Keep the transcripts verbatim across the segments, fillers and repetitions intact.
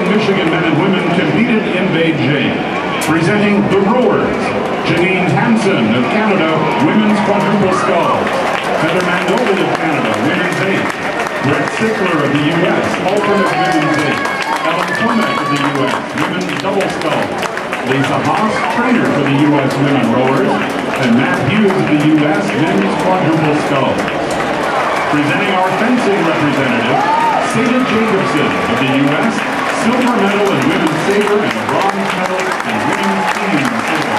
Michigan men and women competed in Beijing. Presenting the rowers, Janine Hansen of Canada, women's quadruple sculls. Heather Manoli of Canada, women's eight. Brett Sickler of the U S, alternate women's eight. Ellen Cormack of the U S, women's double sculls. Lisa Haas, trainer for the U S women rowers. And Matt Hughes of the U S, men's quadruple sculls. Presenting our fencing representative, Seda Jacobson of the U S, silver medal in women's saber and bronze medal in women's team saber.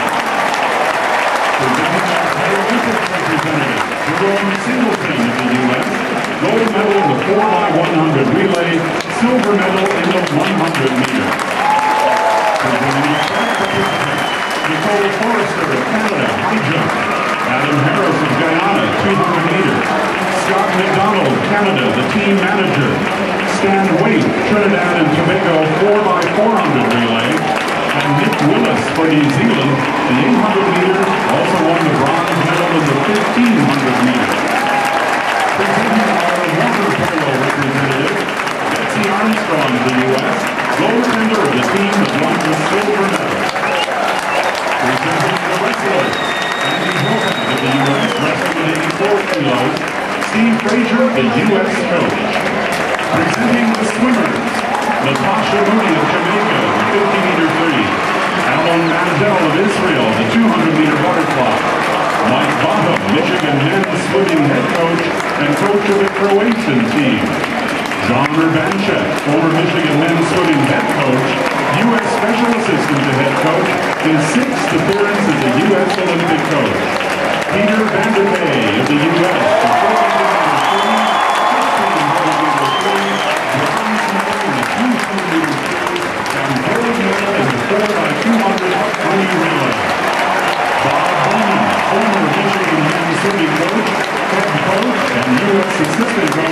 Presenting our Paralympic representative, Jerome Singleton of the U S, gold medal in the four by one hundred relay, silver medal in the one hundred meter. Presenting our track participant, Nicole Forrester of Canada, high jump. Adam Harris of Guyana, two hundred meters. Scott McDonald, Canada, the team manager. Stan Waite, Trinidad and Tobago, four by four hundred relay. And Nick Willis for New Zealand, the eight hundred meter, also won the bronze medal in the fifteen hundred meter. Presenting our water polo representative, Betsy Armstrong of the U S, goaltender of the team that won the silver medal. Presenting the wrestlers, Andy Hillman of the U S, wrestling at eighty-four kilos. Steve Frazier, the U S coach. Presenting the swimmers, Natasha Mooney of Jamaica, the fifty meter three. Alon Mandel of Israel, the two hundred meter butterfly. Mike Bottom, Michigan men's swimming head coach and coach of the Croatian team. John Urbanchek, former Michigan men's swimming head coach, U S special assistant to head coach, his sixth appearance as a U S Olympic coach. Peter Vanderkay of the U S, the four hundred meter three, fifteen hundred meter three, bronze medal in the two hundred meter three, and gold medal in the four by two hundred free relay. Bob Bowman, former Michigan men's swimming coach, head coach, and U S assistant coach